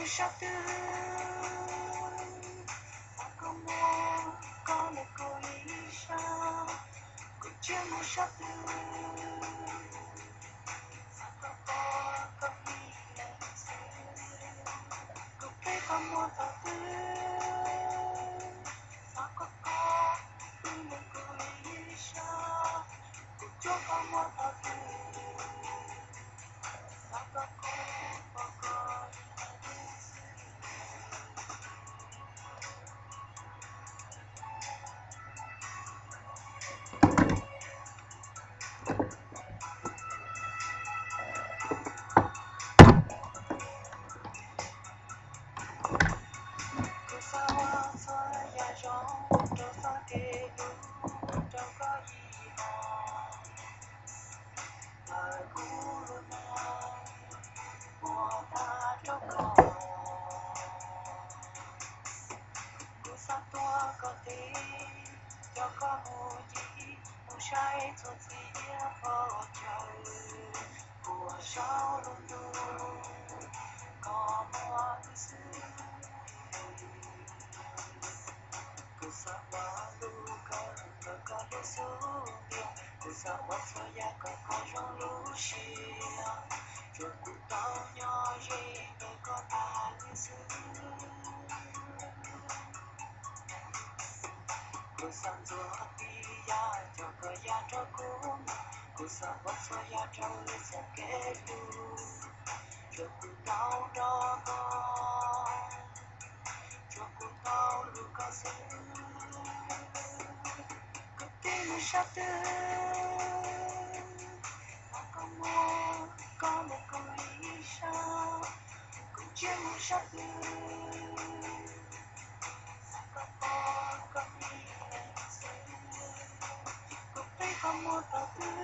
chapter como come colisha cucciamo chapter cupê como tatu sakoko come colisha cucciamo como tatu sakoko trái cho phía bầu trời của sao luôn luôn có mùa xưa cứ sao bao lu có lu xuống biển cứ sao bao giờ ya có trong lu xia rồi cứ tao nhỏ gì đâu có ta như xưa cứ sao gió ya cho có ya cho cũng cứ sao bao giờ ya cho lu sẽ kết lu rồi cứ tao đó có cho cứ tao lu có sẽ Temo chapter como colisha cucciamo chapter sakoko come cupê como tatu